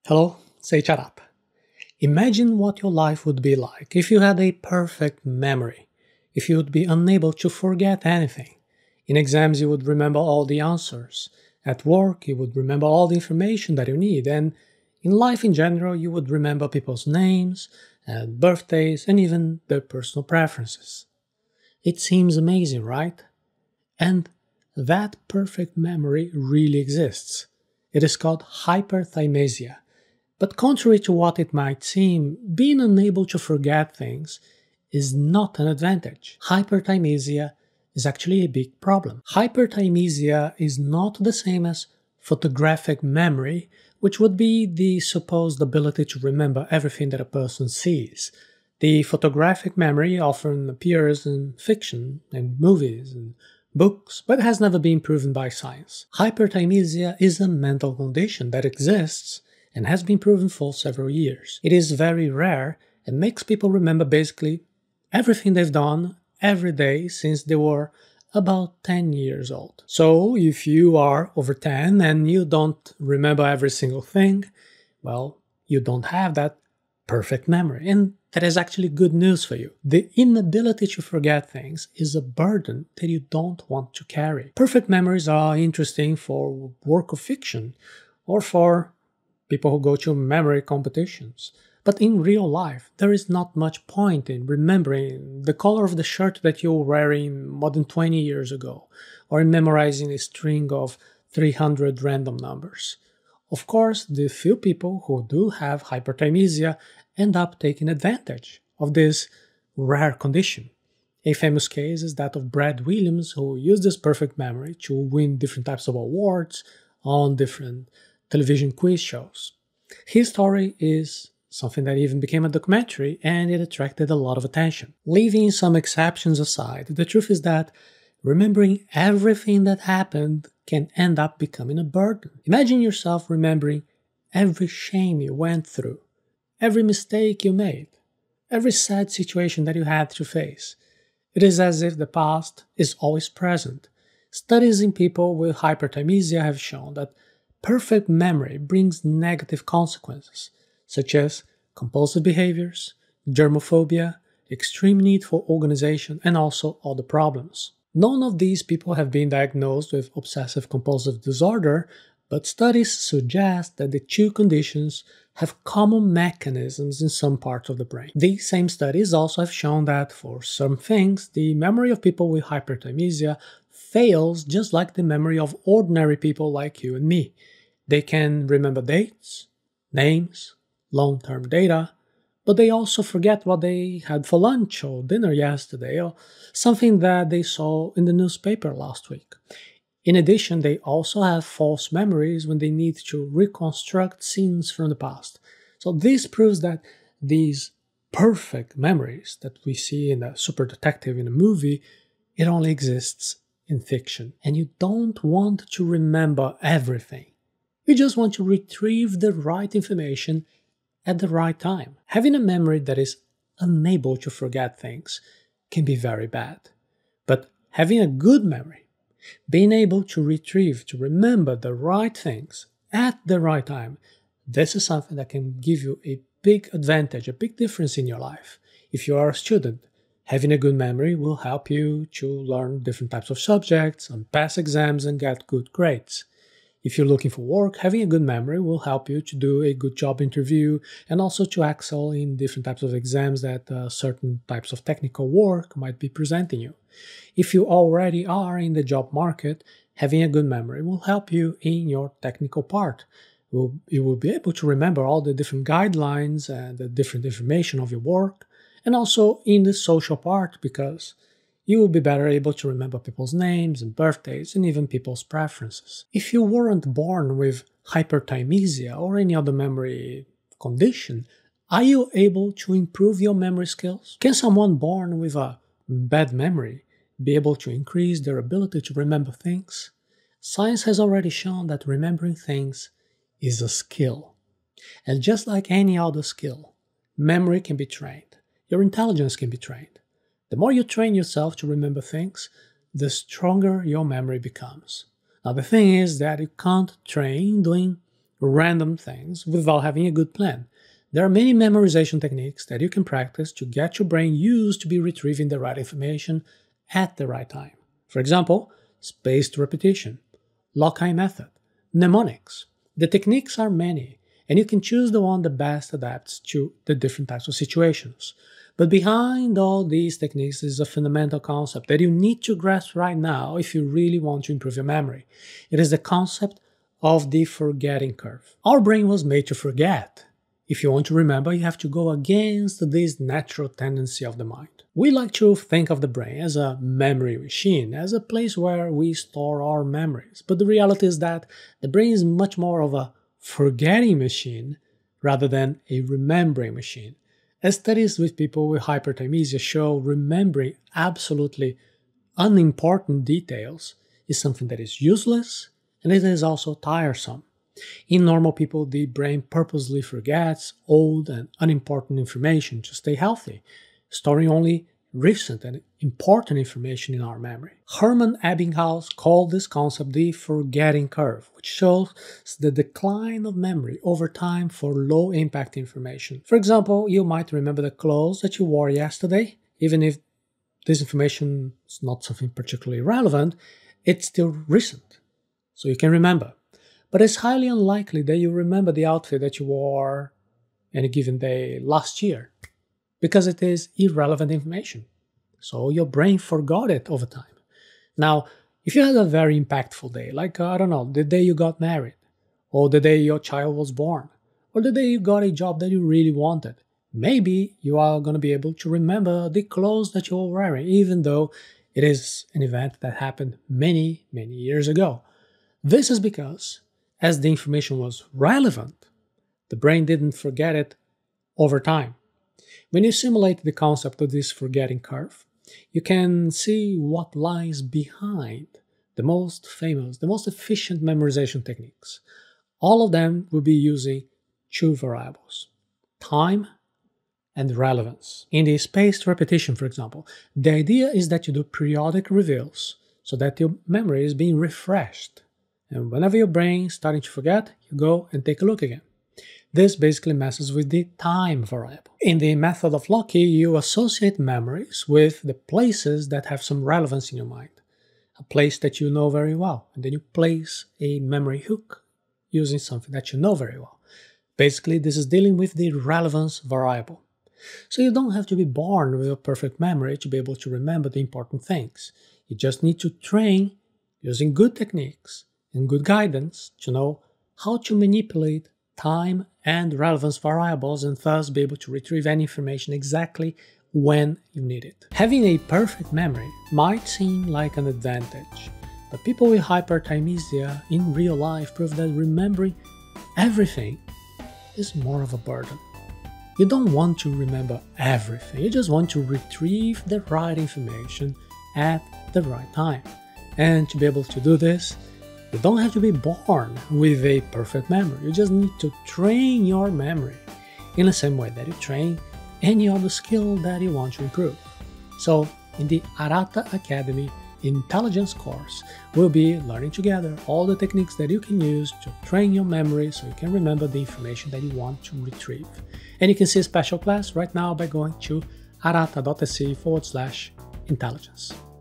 Hello, Seiiti Arata. Imagine what your life would be like if you had a perfect memory, if you would be unable to forget anything. In exams, you would remember all the answers. At work, you would remember all the information that you need. And in life in general, you would remember people's names and birthdays and even their personal preferences. It seems amazing, right? And that perfect memory really exists. It is called hyperthymesia. But contrary to what it might seem, being unable to forget things is not an advantage. Hyperthymesia is actually a big problem. Hyperthymesia is not the same as photographic memory, which would be the supposed ability to remember everything that a person sees. The photographic memory often appears in fiction and movies and books, but has never been proven by science. Hyperthymesia is a mental condition that exists and has been proven for several years. It is very rare and makes people remember basically everything they've done every day since they were about 10 years old. So if you are over 10 and you don't remember every single thing, well, you don't have that perfect memory. And that is actually good news for you. The inability to forget things is a burden that you don't want to carry. Perfect memories are interesting for work of fiction or for people who go to memory competitions. But in real life, there is not much point in remembering the color of the shirt that you were wearing more than 20 years ago, or in memorizing a string of 300 random numbers. Of course, the few people who do have hyperthymesia end up taking advantage of this rare condition. A famous case is that of Brad Williams, who used this perfect memory to win different types of awards on different television quiz shows. His story is something that even became a documentary, and it attracted a lot of attention. Leaving some exceptions aside, the truth is that remembering everything that happened can end up becoming a burden. Imagine yourself remembering every shame you went through, every mistake you made, every sad situation that you had to face. It is as if the past is always present. Studies in people with hyperthymesia have shown that perfect memory brings negative consequences, such as compulsive behaviors, germophobia, extreme need for organization, and also other problems. None of these people have been diagnosed with obsessive-compulsive disorder, but studies suggest that the two conditions have common mechanisms in some parts of the brain. These same studies also have shown that for some things, the memory of people with hyperthymesia fails just like the memory of ordinary people like you and me. They can remember dates, names, long-term data, but they also forget what they had for lunch or dinner yesterday or something that they saw in the newspaper last week. In addition, they also have false memories when they need to reconstruct scenes from the past. So this proves that these perfect memories that we see in a super detective in a movie, it only exists in fiction. And you don't want to remember everything. You just want to retrieve the right information at the right time. Having a memory that is unable to forget things can be very bad. But having a good memory, being able to retrieve, to remember the right things at the right time, this is something that can give you a big advantage, a big difference in your life. If you are a student, having a good memory will help you to learn different types of subjects and pass exams and get good grades. If you're looking for work, having a good memory will help you to do a good job interview and also to excel in different types of exams that certain types of technical work might be presenting you. If you already are in the job market, having a good memory will help you in your technical part. You will be able to remember all the different guidelines and the different information of your work, and also in the social part because you will be better able to remember people's names and birthdays and even people's preferences. If you weren't born with hyperthymesia or any other memory condition, are you able to improve your memory skills? Can someone born with a bad memory be able to increase their ability to remember things? Science has already shown that remembering things is a skill. And just like any other skill, memory can be trained. Your intelligence can be trained. The more you train yourself to remember things, the stronger your memory becomes. Now the thing is that you can't train doing random things without having a good plan. There are many memorization techniques that you can practice to get your brain used to be retrieving the right information at the right time. For example, spaced repetition, loci method, mnemonics. The techniques are many, and you can choose the one that best adapts to the different types of situations. But behind all these techniques is a fundamental concept that you need to grasp right now if you really want to improve your memory. It is the concept of the forgetting curve. Our brain was made to forget. If you want to remember, you have to go against this natural tendency of the mind. We like to think of the brain as a memory machine, as a place where we store our memories. But the reality is that the brain is much more of a forgetting machine rather than a remembering machine. As studies with people with hyperthymesia show, remembering absolutely unimportant details is something that is useless and it is also tiresome. In normal people, the brain purposely forgets old and unimportant information to stay healthy, storing only recent and important information in our memory. Hermann Ebbinghaus called this concept the forgetting curve, which shows the decline of memory over time for low-impact information. For example, you might remember the clothes that you wore yesterday, even if this information is not something particularly relevant, it's still recent, so you can remember. But it's highly unlikely that you remember the outfit that you wore any given day last year, because it is irrelevant information. So your brain forgot it over time. Now, if you had a very impactful day, like, I don't know, the day you got married, or the day your child was born, or the day you got a job that you really wanted, maybe you are going to be able to remember the clothes that you were wearing, even though it is an event that happened many, many years ago. This is because, as the information was relevant, the brain didn't forget it over time. When you simulate the concept of this forgetting curve, you can see what lies behind the most famous, the most efficient memorization techniques. All of them will be using two variables: time and relevance. In the spaced repetition, for example, the idea is that you do periodic reviews so that your memory is being refreshed. And whenever your brain is starting to forget, you go and take a look again. This basically messes with the time variable. In the method of Loci, you associate memories with the places that have some relevance in your mind. A place that you know very well, and then you place a memory hook using something that you know very well. Basically, this is dealing with the relevance variable. So you don't have to be born with a perfect memory to be able to remember the important things. You just need to train using good techniques and good guidance to know how to manipulate time and relevance variables and thus be able to retrieve any information exactly when you need it. Having a perfect memory might seem like an advantage, but people with hyperthymesia in real life prove that remembering everything is more of a burden. You don't want to remember everything, you just want to retrieve the right information at the right time. And to be able to do this, you don't have to be born with a perfect memory, you just need to train your memory in the same way that you train any other skill that you want to improve. So, in the Arata Academy Intelligence course, we'll be learning together all the techniques that you can use to train your memory so you can remember the information that you want to retrieve. And you can see a special class right now by going to arata.se/intelligence.